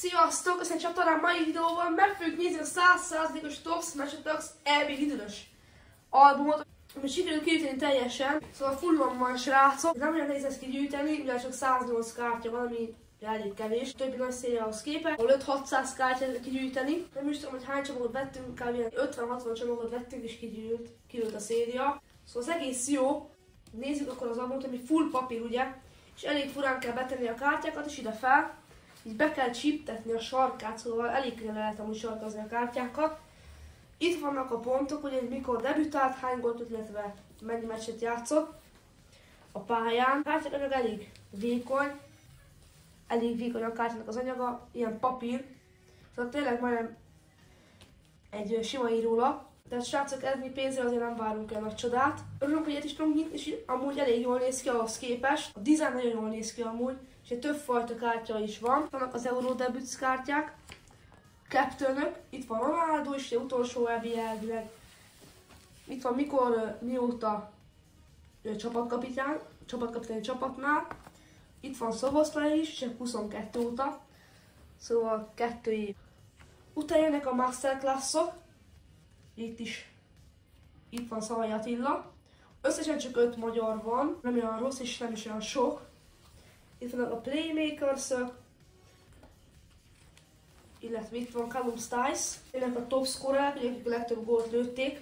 Sziasztok! Köszönöm a csatornán mai videóban meg fogjuk nézni a 100%-os Top Smash Attacks EB idős albumot, amit sikerült kigyűjteni teljesen. Szóval fullon van, srácok. Nem olyan nehéz ezt kigyűjteni, mivel csak 108 kártya van, ami elég kevés. Többi nagy szériához képest, ahol 5-600 kártyát kigyűjteni. Nem is tudom, hogy hány csomagot vettünk, kb. 50-60 csomagot vettünk és kigyűlt a széria. Szóval az egész jó. Nézzük akkor az albumot, ami full papír, ugye? És elég furán kell betenni a kártyákat, és ide fel. Így be kell csíptetni a sarkát, szóval elég könnyen lehet amúgy sarkazni a kártyákat. Itt vannak a pontok, hogy mikor debütált, hány gólt, illetve mennyi meccset játszott a pályán. A kártyák anyag elég vékony a kártyának az anyaga, ilyen papír. Szóval tényleg majdnem egy sima írólap. Tehát srácok, ez mi pénzre azért nem várunk olyan nagy csodát. Örülünk, hogy ilyet is tudunk nyitni, és amúgy elég jól néz ki ahhoz képest. A dizájn nagyon jól néz ki amúgy, és egy több fajta kártya is van. Vannak az Euro Debüts kártyák, Captainök, itt van Ronaldo is, utolsó EB elvileg. Itt van mikor, mióta csapatkapitány csapatnál. Itt van Szoboszlai is, csak 22 óta, szóval 2 év. Utána jönnek a Masterclassok. Itt van Szalai Attila. Összesen csak 5 magyar van, nem olyan rossz és nem is olyan sok. Itt vannak a Playmakers-ök, illetve itt van Callum Stiles, jönnek a top scorerek, akik a legtöbb gólt lőtték.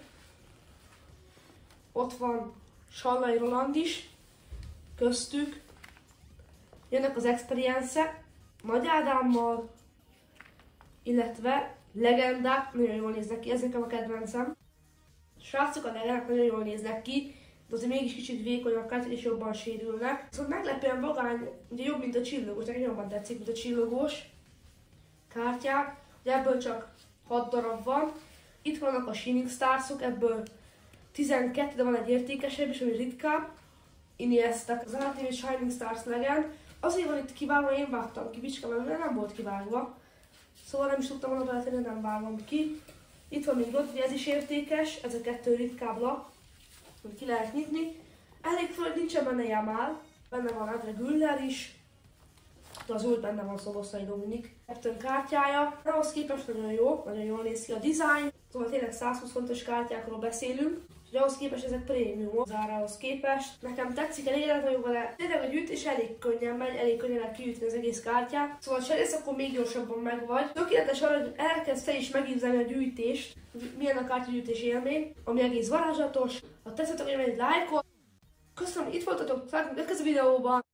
Ott van Sallai Roland is, köztük. Jönnek az Experience-ek, Nagy Ádámmal, illetve legendák, nagyon jól néznek ki, ez nekem a kedvencem. Srácok, a legendák nagyon jól néznek ki, de azért mégis kicsit vékonyak és jobban sérülnek. Szóval meglepően vagány, ugye jobb, mint a csillogós, nekem jobban tetszik, mint a csillogós kártyák. Ugye ebből csak 6 darab van. Itt vannak a Shining Starsok, ebből 12, de van egy értékesebb is, ami ritkább. Iniesta, az Ultimate Shining Stars Legend. Azért van itt kivágva, én vágtam ki, bicska, mert nem volt kivágva. Szóval nem is tudtam volna beletenni, nem vágom ki. Itt van még ott, ugye ez is értékes, ez a 2 ritkább lap, hogy ki lehet nyitni. Elég föl, nincsen benne Jamal, benne van Adre Güller is, de az zöld benne van Szoboszlai Dominik. Captain kártyája, ahhoz képest nagyon jó, nagyon jól néz ki a design, szóval tényleg 120 fontos kártyákról beszélünk. És ahhoz képest ezek prémiumok, az árához képest. Nekem tetszik, elégedett vagyok vele. Tényleg a gyűjtés elég könnyen megy, elég könnyen lehet kiütni az egész kártyát. Szóval ha cserélsz, akkor még gyorsabban megvagy. Tökéletes arra, hogy elkezdsz te is megízleni a gyűjtést, milyen a kártyagyűjtés élmény, ami egész varázslatos. Ha tetszettek, hogy egy lájkot. Köszönöm, hogy itt voltatok, találkozunk a következő videóban.